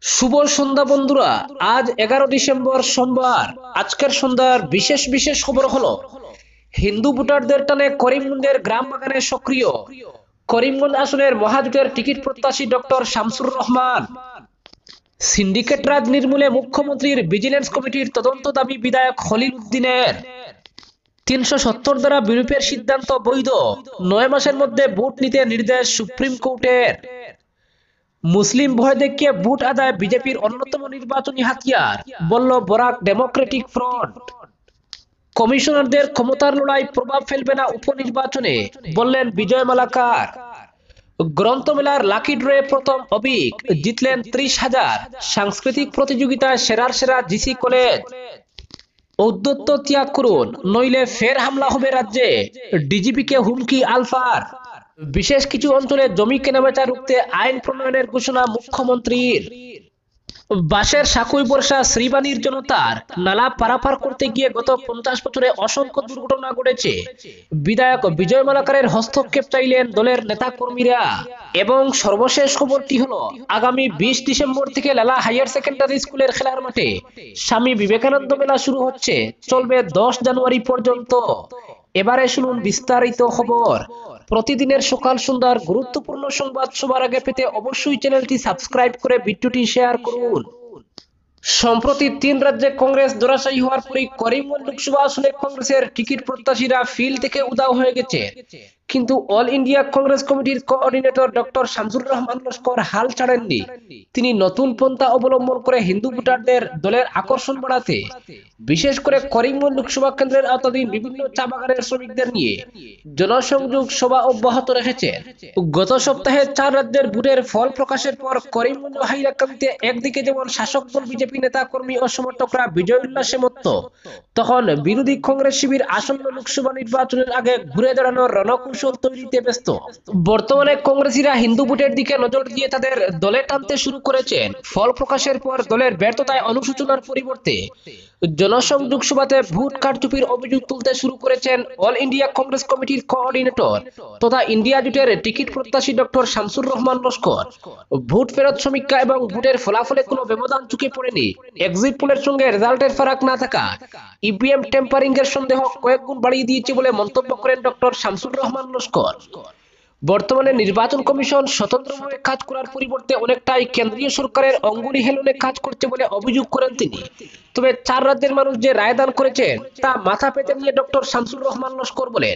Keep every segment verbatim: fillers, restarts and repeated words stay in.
শুভ সন্ধ্যা বন্ধুরা। আজ এগারো ডিসেম্বর সোমবার। আজকের সন্ধ্যার বিশেষ বিশেষ খবর হলো হিন্দু ভোটারদের টানে করিমগঞ্জের গ্রাম বাগানে সক্রিয় করিমগঞ্জ আসনের মহাজোটের টিকিট প্রত্যাশী ডক্টর শামসুর রহমান। সিন্ডিকেট রাজ নির্মূলে মুখ্যমন্ত্রীর ভিজিলেন্স কমিটির তদন্ত দাবি বিধায়ক খলিল উদ্দিনের। তিনশো সত্তর দ্বারা বিলুপের সিদ্ধান্ত বৈধ, নয় মাসের মধ্যে ভোট নিতে নির্দেশ সুপ্রিম কোর্টের। মুসলিম ভয় দেখিয়ে ভোট আদায় বিজেপির অন্যতম নির্বাচনী হাতিয়ার, বলল বরাক ডেমোক্রেটিক ফ্রন্ট। কমিশনারদের ক্ষমতার লড়াই প্রভাব ফেলবে না উপনির্বাচনে, বললেন বিজয় মালাকার। গ্রন্থমেলার লাকি ড্রে প্রথম অবিক, জিতলেন ত্রিশ হাজার। সাংস্কৃতিক প্রতিযোগিতায় সেরার সেরা জিসি কলেজ। ঔদ্ধত্য ত্যাগ করুন, নইলে ফের হামলা হবে রাজ্যে, ডিজিপিকে হুমকি আলফার। বিশেষ কিছু অঞ্চলে জমি কেনাবেচা রুখতে আইন প্রণয়নের ঘোষণা মুখ্যমন্ত্রীর। বাসের সাকুই বর্ষা শ্রীবাণীর জনতার, নালা পারাপার করতে গিয়ে গত পঞ্চাশ বছরে অসংখ্য দুর্ঘটনা ঘটেছে। বিধায়ক বিজয় মালাকারের হস্তক্ষেপ চাইলেন দলের নেতা কর্মীরা। এবং সর্বশেষ খবরটি হলো, আগামী বিশ ডিসেম্বর থেকে লালা হাইয়ার সেকেন্ডারি স্কুলের খেলার মাঠে স্বামী বিবেকানন্দ মেলা শুরু হচ্ছে, চলবে দশ জানুয়ারি পর্যন্ত। এবারে শুনুন বিস্তারিত খবর। প্রতিদিনের সকাল সন্ধ্যার গুরুত্বপূর্ণ সংবাদ সবার আগে পেতে অবশ্যই চ্যানেলটি সাবস্ক্রাইব করে ভিডিওটি শেয়ার করুন। সম্প্রতি তিন রাজ্যে কংগ্রেস ধরাশায়ী হওয়ার পরই করিমগঞ্জ লোকসভা আসনে কংগ্রেসের টিকিট প্রত্যাশীরা ফিল্ড থেকে উধাও হয়ে গেছে। কিন্তু অল ইন্ডিয়া কংগ্রেস কমিটির কোঅর্ডিনেটর ডক্টর শামসুর রহমান লস্কর হাল ছাড়েননি। তিনি নতুন পন্থা অবলম্বন করে হিন্দু ভোটারদের দলের আকর্ষণ বাড়াতে বিশেষ করে করিমগঞ্জ লোকসভা কেন্দ্রের আওতাধীন বিভিন্ন চা বাগানের শ্রমিকদের নিয়ে জনসংযোগ সভা অব্যাহত রেখেছেন। গত সপ্তাহে চার রাজ্যের ভোটের ফল প্রকাশের পর করিমগঞ্জ ও হাইলাকান্দিতে একদিকে যেমন শাসক দল বিজেপি নেতা কর্মী ও সমর্থকরা বিজয় উল্লাসে মত্ত, তখন বিরোধী কংগ্রেস শিবির আসন্ন লোকসভা নির্বাচনের আগে ঘুরে দাঁড়ানোর রণকৌশল তৈরিতে ব্যস্ত। বর্তমানে কংগ্রেসীরা হিন্দু ভোটের দিকে নজর দিয়ে তাদের দলে টানতে শুরু করেছেন। ফল প্রকাশের পর দলের ব্যর্থতায় অনুশোচনার পরিবর্তে জনসংযোগ সভাতে ভোট কারচুপির অভিযোগ তুলতে শুরু করেছেন অল ইন্ডিয়া কংগ্রেস কমিটির কোঅর্ডিনেটর তথা ইন্ডিয়া জোটের টিকিট প্রত্যাশী ডক্টর শামসুর রহমান লস্কর। ভোট ফেরত সমীক্ষা এবং ভোটের ফলাফলে কোনো ব্যবধান চোখে পড়েনি। এক্সিট পোলের সঙ্গে রেজাল্টের ফারাক না থাকা ইভিএম টেম্পারিং এর সন্দেহ কয়েক গুণ বাড়িয়ে দিয়েছে বলে মন্তব্য করেন ডক্টর শামসুর রহমান লস্কর। বর্তমানে নির্বাচন কমিশন স্বতন্ত্রভাবে কাজ করার পরিবর্তে অনেকটাই কেন্দ্রীয় সরকারের অঙ্গুলি হেলনে কাজ করছে বলে অভিযোগ করেন তিনি। তবে চার রাজ্যের মানুষ যে রায়দান করেছেন তা মাথা পেতে নিয়ে ডক্টর শামসুর রহমান লস্কর বলেন,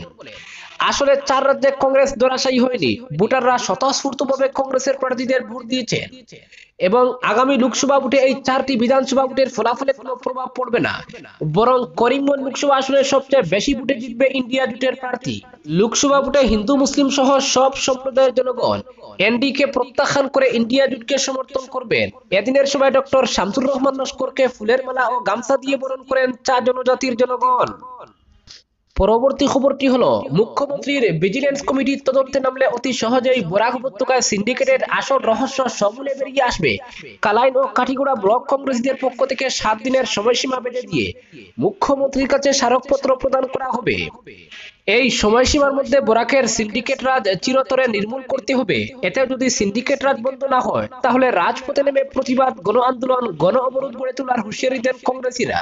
আসলে চার রাজ্যে কংগ্রেস ধরাশায়ী হয়নি। ভোটাররা স্বতঃস্ফূর্তভাবে কংগ্রেসের প্রার্থীদের ভোট দিয়েছেন এবং আগামী লোকসভা ভোটে এই চারটি বিধানসভা ভোটের ফলাফলে কোনো প্রভাব পড়বে না, বরং করিমগঞ্জ লোকসভা আসনে সবচেয়ে বেশি ভোটে জিতবে ইন্ডিয়া জোটের প্রার্থী। লোকসভা ভোটে হিন্দু মুসলিম সহ সব সম্প্রদায়ের জনগণ এনডিকে প্রত্যাখ্যান করে ইন্ডিয়া জোটকে সমর্থন করবেন। এদিনের সভায় ডক্টর শামসুর রহমান লস্করকে ফুলের মালা ও গামছা দিয়ে বরণ করেন চা জনজাতির জনগণ। পরবর্তী খবরটি হলো, মুখ্যমন্ত্রীর ভিজিলেন্স কমিটির তদন্তে নামলে অতি সহজেই বরাক উপত্যকায় সিন্ডিকেটের আসল রহস্য সমূলে বেরিয়ে আসবে। কালাইন ও কাঠিগড়া ব্লক কংগ্রেসীদের পক্ষ থেকে সাত দিনের সময়সীমা বেঁধে দিয়ে মুখ্যমন্ত্রীর কাছে স্মারকপত্র প্রদান করা হবে। এই সময়সীমার মধ্যে বরাকের সিন্ডিকেট রাজ চিরতরে নির্মূল করতে হবে। এতে যদি সিন্ডিকেট রাজ বন্ধ না হয় তাহলে রাজপথে নেমে প্রতিবাদ, গণ আন্দোলন, গণ অবরোধ গড়ে তোলার হুঁশিয়ারি দেন কংগ্রেসীরা।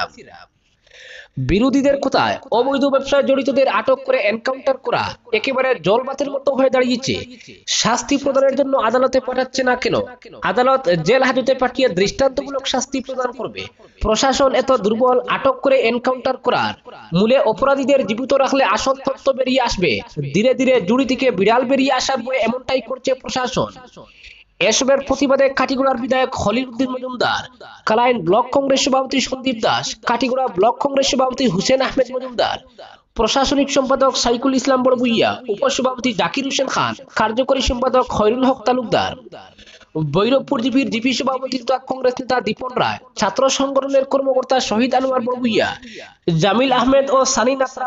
বিরোধীদের কথায় অবৈধ ব্যবসায় জড়িতদের আটক করে এনকাউন্টার করা একেবারে জলবাতের মতো হয়ে দাঁড়িয়েছে। শাস্তি প্রদানের জন্য আদালতে পাঠাচ্ছে না কেন? আদালত জেল হাজতে পাঠিয়ে দৃষ্টান্তমূলক শাস্তি প্রদান করবে। প্রশাসন এত দুর্বল, আটক করে এনকাউন্টার করার মূলে অপরাধীদের জীবিত রাখলে আসল তথ্য বেরিয়ে আসবে। ধীরে ধীরে জুড়ি থেকে বিড়াল বেরিয়ে আসার বয়ে এমনটাই করছে প্রশাসন। এসবের প্রতিবাদে কাটিগড়ার বিধায়ক খলিল উদ্দিন মজুমদার, কালাইন ব্লক কংগ্রেস সভাপতি সন্দীপ দাস, কাটিগড়া ব্লক কংগ্রেস সভাপতি হুসেন আহমেদ মজুমদার, প্রশাসনিক সম্পাদক সাইকুল ইসলাম বড়ভুইয়া, উপসভাপতি জাকির হোসেন খান, কার্যকরী সম্পাদক খয়রুল হক তালুকদার, ভৈরবপুর জিপির জিপি সভাপতি তথা কংগ্রেস নেতা দীপন রায়, ছাত্র সংগঠনের কর্মকর্তা শহীদ আনোয়ার বড়ভুইয়া, জামিল আহমেদ ও সানি নাসরা বলেন,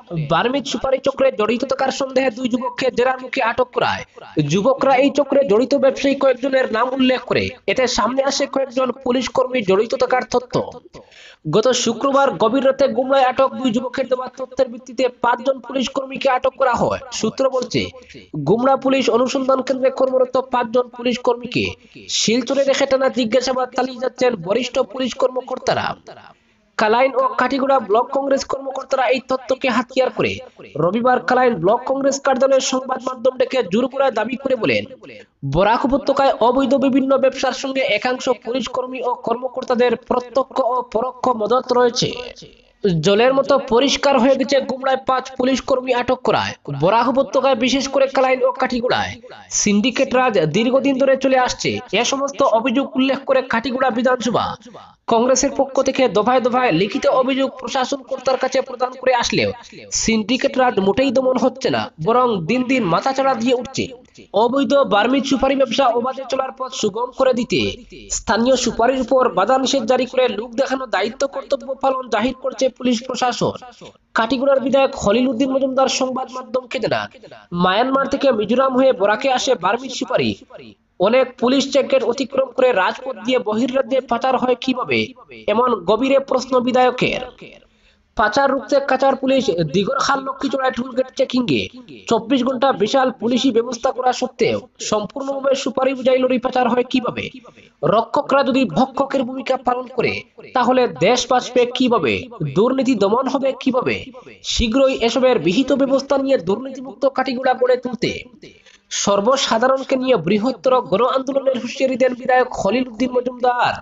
বার্মিজ সুপারি চক্রে জড়িত থাকার সন্দেহে দুই যুবককে জেরার মুখে আটক করায়। যুবকরা এই চক্রে জড়িত ব্যবসায়ী কয়েকজনের নাম উল্লেখ করে এতে সামনে আসে কয়েকজন পুলিশ কর্মী জড়িত থাকার তথ্য। গত শুক্রবার গভীর রাতে গুমরায় আটক দুই যুবকের দেওয়া তথ্যের ভিত্তিতে পাঁচজন পুলিশ কর্মীকে আটক করা হয়। সূত্র বলছে, গুমরা পুলিশ অনুসন্ধান কেন্দ্রে কর্মরত পাঁচজন পুলিশ কর্মীকে শিলচরে রেখে টানা জিজ্ঞাসাবাদ চালিয়ে যাচ্ছেন বরিষ্ঠ পুলিশ কর্মকর্তারা। কালাইন ও কাটিগুড়া ব্লক কংগ্রেস কর্মকর্তারা এই তথ্যকে হাতিয়ার করে রবিবার কালাইন ব্লক কংগ্রেস কার্যালয়ের সংবাদ মাধ্যম ডেকে জোর করে দাবি করে বলেন, বরাক উপত্যকায় অবৈধ বিভিন্ন ব্যবসার সঙ্গে একাংশ পুলিশ কর্মী ও কর্মকর্তাদের প্রত্যক্ষ ও পরোক্ষ মদত রয়েছে। জলের মতো পরিষ্কার হয়ে গেছে গুমরায় পাঁচ পুলিশ কর্মী আটক করায়। বরাক উপত্যকায় বিশেষ করে কালাইন ও কাটিগুড়ায় সিন্ডিকেট রাজ দীর্ঘদিন ধরে চলে আসছে। এ সমস্ত অভিযোগ উল্লেখ করে কাটিগুড়া বিধানসভা কংগ্রেসের পক্ষ থেকে দফায় দফায় লিখিত অভিযোগ প্রশাসন কর্তার কাছে প্রদান করে আসলেও সিন্ডিকেট রাজ মোটেই দমন হচ্ছে না, বরং দিন দিন মাথাচাড়া দিয়ে উঠছে। অবৈধ বার্মিজ সুপারি ব্যবসা অবাধে চলার পথ সুগম করে দিতে স্থানীয় সুপারির উপর বাধা নিষেধ জারি করে লোক দেখানো দায়িত্ব কর্তব্য পালন জাহির করছে পুলিশ প্রশাসন। কাটিগুড়ার বিধায়ক খলিল উদ্দিন মজুমদার সংবাদ মাধ্যমকে জানান, মায়ানমার থেকে মিজোরাম হয়ে বরাকে আসে বার্মিজ সুপারি। অনেক পুলিশ চেকগেট অতিক্রম করে রাজপথ দিয়ে বহির্রাজ্যে পাচার হয় কিভাবে, এমন গভীরে প্রশ্ন বিধায়কের। পাচার রুখতে কাচার পুলিশ দিগরখাল লক্ষ্মীচড়ায় টুলগেট চেকিং এ চব্বিশ ঘন্টা বিশাল পুলিশি ব্যবস্থা করা সত্ত্বেও সম্পূর্ণভাবে সুপারি বোঝাই লরি পাচার হয় কিভাবে? রক্ষকরা যদি ভক্ষকের ভূমিকা পালন করে তাহলে দেশ বাঁচবে কিভাবে? দুর্নীতি দমন হবে কিভাবে? শীঘ্রই এসবের বিহিত ব্যবস্থা নিয়ে দুর্নীতিমুক্ত কাটিগুড়া গড়ে তুলতে সর্বসাধারণকে নিয়ে বৃহত্তর গণ আন্দোলনের হুঁশিয়ারি দেন বিধায়ক খলিল উদ্দিন মজুমদার।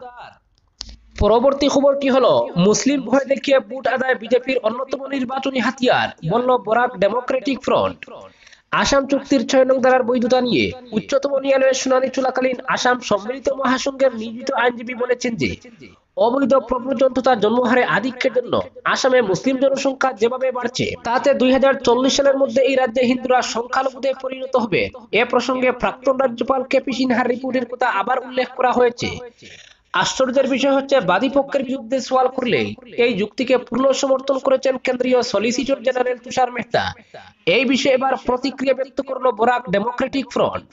পরবর্তী খবরটি হলো, মুসলিম ভয় দেখিয়ে ভোট আদায় বিজেপির অন্যতম নির্বাচনী হাতিয়ার, বলল বরাক ডেমোক্রেটিক ফ্রন্ট। আসাম চুক্তির ছয় নং ধারার বৈধতা নিয়ে উচ্চতম ন্যায়ালয়ের শুনানি চলাকালীন আসাম সম্মিলিত মহাসংঘের নিয়োজিত আইনজীবী বলেছেন যে অবৈধ প্রব্রজন তথা জন্মহারে আধিক্যের জন্য আসামে মুসলিম জনসংখ্যা যেভাবে বাড়ছে তাতে দুই হাজার চল্লিশ সালের মধ্যে এই রাজ্যে হিন্দুরা সংখ্যালঘুতে পরিণত হবে। এ প্রসঙ্গে প্রাক্তন রাজ্যপাল কেপি সিনহার রিপোর্টের কথা আবার উল্লেখ করা হয়েছে। আশ্চর্যের বিষয় হচ্ছে, বাদী পক্ষের বিরুদ্ধে সওয়াল করলেই এই যুক্তিকে পূর্ণ সমর্থন করেছেন কেন্দ্রীয় সলিসিটর জেনারেল তুষার মেহতা। এই বিষয়ে এবার প্রতিক্রিয়া ব্যক্ত করল বরাক ডেমোক্রেটিক ফ্রন্ট।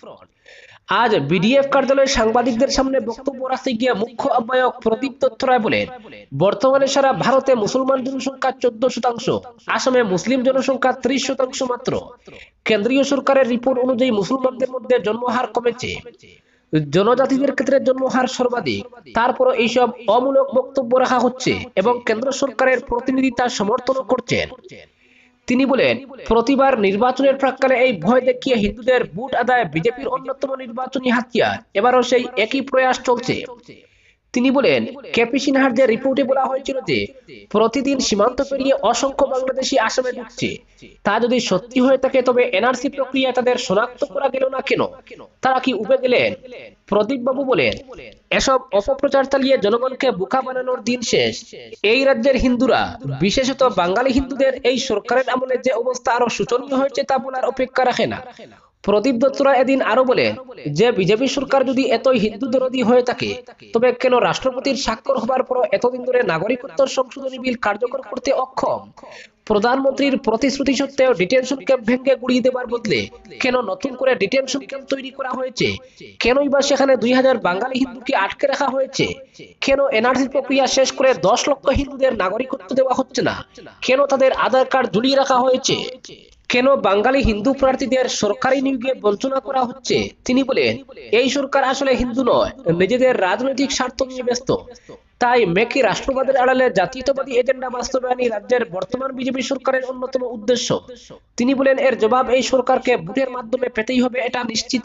আজ বিডিএফ কার্যালয়ে সাংবাদিকদের সামনে বক্তব্য রাখতে গিয়ে মুখ্য আহ্বায়ক প্রদীপ দত্ত রায় বলেন, বর্তমানে সারা ভারতে মুসলমান জনসংখ্যা চোদ্দ শতাংশ, আসামে মুসলিম জনসংখ্যা ত্রিশ শতাংশ মাত্র। কেন্দ্রীয় সরকারের রিপোর্ট অনুযায়ী মুসলমানদের মধ্যে জন্মহার কমেছে, জনজাতিদের ক্ষেত্রে জন্মহার সর্বাধিক। তারপরও এইসব অমূলক বক্তব্য রাখা হচ্ছে এবং কেন্দ্র সরকারের প্রতিনিধি তা সমর্থন করছেন। তিনি বলেন, প্রতিবার নির্বাচনের প্রাক্কালে এই ভয় দেখিয়ে হিন্দুদের ভোট আদায় বিজেপির অন্যতম নির্বাচনী হাতিয়ার, এবারও সেই একই প্রয়াস চলছে। তিনি বলেন, কেপি সিনহার যে রিপোর্টে বলা হয়েছিল যে প্রতিদিন সীমান্ত পেরিয়ে অসংখ্য বাংলাদেশি আসামে ঢুকছে, তা যদি সত্যি হয়ে থাকে তবে এনআরসি প্রক্রিয়া তাদের শনাক্ত করা গেল না কেন? তারা কি উবে গেলেন? প্রদীপ বাবু বলেন, এসব অপপ্রচার চালিয়ে জনগণকে বোকা বানানোর দিন শেষ। এই রাজ্যের হিন্দুরা, বিশেষত বাঙালি হিন্দুদের এই সরকারের আমলে যে অবস্থা আরো শোচনীয় হয়েছে তা বলার অপেক্ষা রাখে না। প্রদীপ দত্তরা এদিন আরো বলেন যে বিজেপি সরকার যদি এতই হিন্দু দরদি হয়ে থাকে তবে কেন রাষ্ট্রপতির স্বাক্ষর হবার পর এতদিন ধরে নাগরিকত্ব সংশোধনী বিল কার্যকর করতে অক্ষম? প্রধানমন্ত্রীর প্রতিশ্রুতি সত্ত্বেও ডিটেনশন ক্যাম্প ভেঙে গুড়িয়ে দেবার বদলে কেন নতুন করে ডিটেনশন ক্যাম্প তৈরি করা হয়েছে? কেনই বা সেখানে দুই হাজার বাঙালি হিন্দুকে আটকে রাখা হয়েছে? কেন এনআরসি প্রক্রিয়া শেষ করে দশ লক্ষ হিন্দুদের নাগরিকত্ব দেওয়া হচ্ছে না? কেন তাদের আধার কার্ড ঝুলিয়ে রাখা হয়েছে? কেন বাঙালি হিন্দু প্রার্থীদের সরকারি নিয়োগে বঞ্চনা করা হচ্ছে? তিনি বলেন, এই সরকার আসলে হিন্দু নয়, নিজেদের রাজনৈতিক স্বার্থ নিয়ে ব্যস্ত। তাই মেকি রাষ্ট্রবাদের আড়ালে জাতীয়তাবাদী এজেন্ডা বাস্তবায়নই রাজ্যের বর্তমান বিজেপি সরকারের অন্যতম উদ্দেশ্য। তিনি বলেন, এর জবাব এই সরকারকে ভোটের মাধ্যমে পেতেই হবে, এটা নিশ্চিত।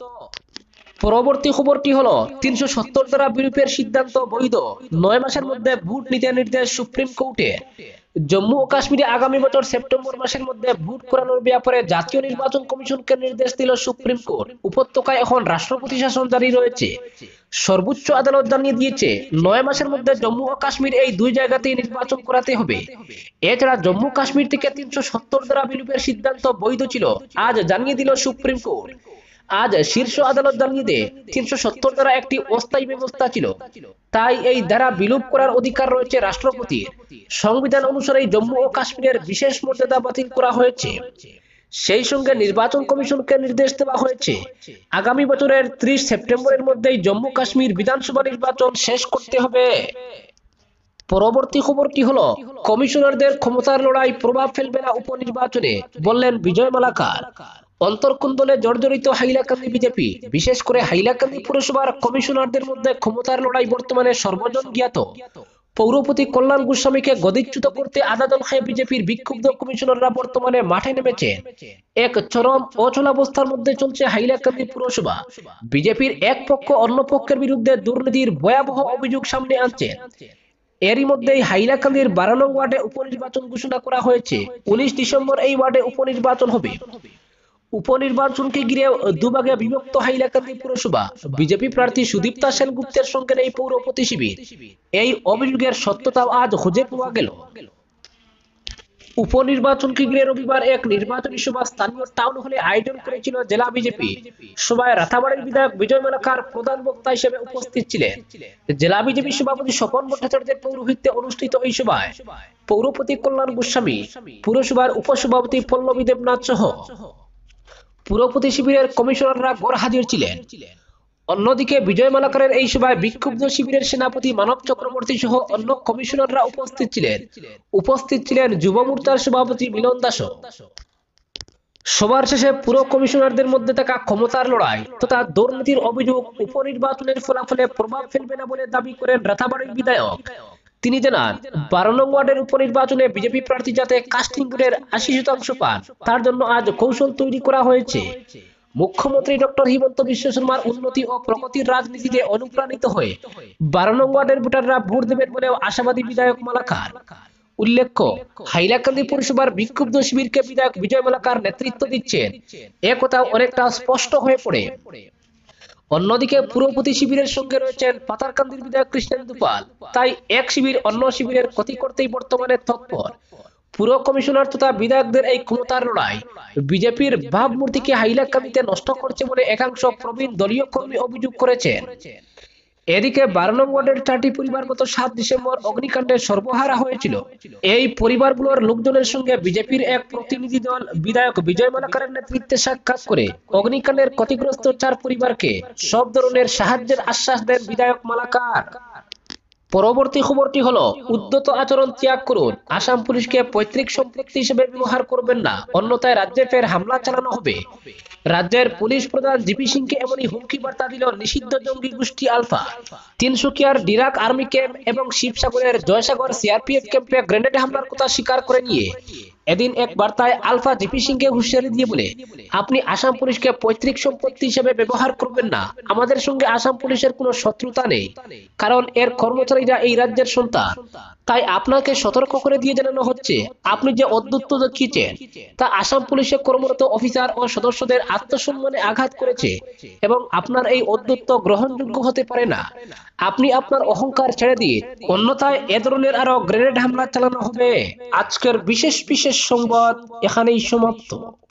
পরবর্তী খবরটি হলো, তিনশো সত্তর ধারা বিরূপের সিদ্ধান্ত বৈধ, নয় মাসের মধ্যে ভোট নিতে নির্দেশ সুপ্রিম কোর্টের। জম্মু ও কাশ্মীরে আগামী বছর সেপ্টেম্বর মাসের মধ্যে ভোট করানোর ব্যাপারে জাতীয় নির্বাচন কমিশনকে নির্দেশ দিল সুপ্রিম কোর্ট। উপত্যকায় এখন রাষ্ট্রপতি শাসন জারি রয়েছে। সর্বোচ্চ আদালত জানিয়ে দিয়েছে নয় মাসের মধ্যে জম্মু ও কাশ্মীর এই দুই জায়গাতেই নির্বাচন করাতে হবে। এছাড়া জম্মু কাশ্মীর থেকে তিনশো সত্তর ধারা বিলুপের সিদ্ধান্ত বৈধ ছিল, আজ জানিয়ে দিল সুপ্রিম কোর্ট। আজ শীর্ষ আদালত জানিয়ে দেয় তিনশো সত্তর দ্বারা একটি অস্থায়ী ব্যবস্থা ছিল, তাই এই ধারা বিলোপ করার অধিকার রয়েছে রাষ্ট্রপতির। সংবিধান অনুসারে জম্মু ও কাশ্মীরের বিশেষ মর্যাদা বাতিল করা হয়েছে। সেই সঙ্গে নির্বাচন কমিশনকে নির্দেশ দেওয়া হয়েছে আগামী বছরের ত্রিশ সেপ্টেম্বরের মধ্যেই জম্মু কাশ্মীর বিধানসভা নির্বাচন শেষ করতে হবে। পরবর্তী খবরটি হলো, কমিশনারদের ক্ষমতার লড়াই প্রভাব ফেলবে না উপনির্বাচনে, বললেন বিজয় মালাকার। অন্তর্কুন্দলে জর্জরিত হাইলাকান্দি বিজেপি, বিশেষ করে হাইলাকান্দি পুরসভার কমিশনারদের মধ্যে ক্ষমতার লড়াই বর্তমানে সর্বজন জ্ঞাত। পৌরপতি কল্যাণ গোস্বামীকে গদিচ্যুত করতে আধা দল খায় বিজেপির বিক্ষুব্ধ কমিশনাররা বর্তমানে মাঠে নেমেছেন। এক চরম অচলাবস্থার মধ্যে চলছে হাইলাকান্দি পুরসভা। বিজেপির এক পক্ষ অন্য পক্ষের বিরুদ্ধে দুর্নীতির ভয়াবহ অভিযোগ সামনে আনছেন। এরই মধ্যেই হাইলাকান্দির বারো নং ওয়ার্ডে উপনির্বাচন ঘোষণা করা হয়েছে। উনিশ ডিসেম্বর এই ওয়ার্ডে উপনির্বাচন হবে। উপনির্বাচনকে ঘিরে দুভাগে বিভক্ত হাইলাকান্দি পুরসভা। বিজেপি প্রার্থী সুদীপ্তা সেনগুপ্তের সঙ্গে এই পৌরপতি শিবির। এই অভিযোগের সত্যতা আজ খুঁজে পাওয়া গেল। উপনির্বাচনকে ঘিরে রবিবার এক নির্বাচনী সভা স্থানীয় টাউন হলে আয়োজন করেছিল জেলা বিজেপি। সভায় রাতাবাড়ির বিধায়ক বিজয় মালাকার প্রধান বক্তা হিসেবে উপস্থিত ছিলেন। জেলা বিজেপি সভাপতি স্বপন ভট্টাচার্যের পৌরোহিত্যে অনুষ্ঠিত এই সভায় পৌরপতি কল্যাণ গোস্বামী, পুরসভার উপসভাপতি পল্লবী দেবনাথ সহ পুরপতি শিবিরের কমিশনাররা গড় হাজির ছিলেন। অন্যদিকে বিজয় মালাকারের এই সভায় বিক্ষুব্ধ শিবিরের সেনাপতি মানব চক্রবর্তী সহ অন্য কমিশনাররা উপস্থিত ছিলেন। উপস্থিত ছিলেন যুব মোর্চার সভাপতি মিলন দাস। সবার শেষে পুরো কমিশনারদের মধ্যে থাকা ক্ষমতার লড়াই তথা দুর্নীতির অভিযোগ উপনির্বাচনের ফলাফলে প্রভাব ফেলবে না বলে দাবি করেন রাতাবাড়ির বিধায়ক। তিনি জানান, বারো নং ওয়ার্ডের উপনির্বাচনে বিজেপি প্রার্থী যাতে কাস্টিং ভোটের আশি শতাংশ পান তার জন্য আজ কৌশল তৈরি করা হয়েছে। মুখ্যমন্ত্রী ডক্টর হিমন্ত বিশ্ব শর্মার উন্নতি ও প্রগতির রাজনীতিতে অনুপ্রাণিত হয়ে বারো নং ওয়ার্ডের ভোটাররা ভোট দেবেন বলেও আশাবাদী বিধায়ক মালাকার। উল্লেখ্য, হাইলাকান্দি পৌরসভার বিক্ষুব্ধ শিবিরকে বিধায়ক বিজয় মালাকার নেতৃত্ব দিচ্ছেন, একথা অনেকটা স্পষ্ট হয়ে পড়ে। অন্যদিকে পুরপতি শিবিরের সঙ্গে রয়েছেন পাতারকান্দির বিধায়ক কৃষ্ণেন্দু পাল। তাই এক শিবির অন্য শিবিরের ক্ষতি করতেই বর্তমানে তৎপর। পুর কমিশনার তথা বিধায়কদের এই ক্ষমতার লড়াই বিজেপির ভাবমূর্তিকে হাইলাকান্দিতে নষ্ট করছে বলে একাংশ প্রবীণ দলীয় কর্মী অভিযোগ করেছেন। এদিকে বারো নং ওয়ার্ডের চারটি পরিবার গত সাত ডিসেম্বর অগ্নিকাণ্ডে সর্বহারা হয়েছিল। এই পরিবারগুলোর লোকজনের সঙ্গে বিজেপির এক প্রতিনিধি দল বিধায়ক বিজয় মালাকারের নেতৃত্বে সাক্ষাৎ করে অগ্নিকাণ্ডের ক্ষতিগ্রস্ত চার পরিবারকে সব ধরনের সাহায্যের আশ্বাস দেন বিধায়ক মালাকার। পরবর্তী খবরটি হলো, উদ্যত আচরণ ত্যাগ করুন, আসাম পুলিশকে পৈতৃক সম্পত্তি হিসেবে ব্যবহার করবেন না, অন্যথায় রাজ্যে ফের হামলা চালানো হবে। রাজ্যের পুলিশ প্রধান জিপি সিংকে এমনই হুমকি বার্তা দিল নিষিদ্ধ জঙ্গি গোষ্ঠী আলফা। তিনসুকিয়ার ডিরাক আর্মি ক্যাম্প এবং শিবসাগরের জয়সাগর সিআরপিএফ ক্যাম্পে গ্রেনেড হামলার কথা স্বীকার করে নিয়ে এদিন এক বার্তায় আলফা জিপি সিংকে হুঁশিয়ারি দিয়ে বলে, আপনি আসাম পুলিশকে পৈতৃক সম্পত্তি হিসেবে ব্যবহার করবেন না। আমাদের সঙ্গে আসাম পুলিশের কোনো শত্রুতা নেই, কারণ এর কর্মচারীরা এই রাজ্যের সন্তান। তাই আপনাকে সতর্ক করে দিয়ে জানানো হচ্ছে, আপনি যে অদ্যুত্ব দেখিয়েছেন তা আসাম পুলিশের কর্মরত অফিসার ও সদস্যদের আত্মসম্মানে আঘাত করেছে এবং আপনার এই অদ্যুত্ব গ্রহণযোগ্য হতে পারে না। আপনি আপনার অহংকার ছেড়ে দিয়ে, অন্যথায় এ ধরনের আরো গ্রেনেড হামলা চালানো হবে। আজকের বিশেষ বিশেষ সংবাদ এখানেই সমাপ্ত।